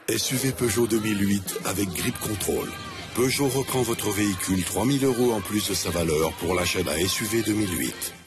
SUV Peugeot 2008 avec Grip Control. Peugeot reprend votre véhicule 3 000 € en plus de sa valeur pour l'achat d'un SUV 2008.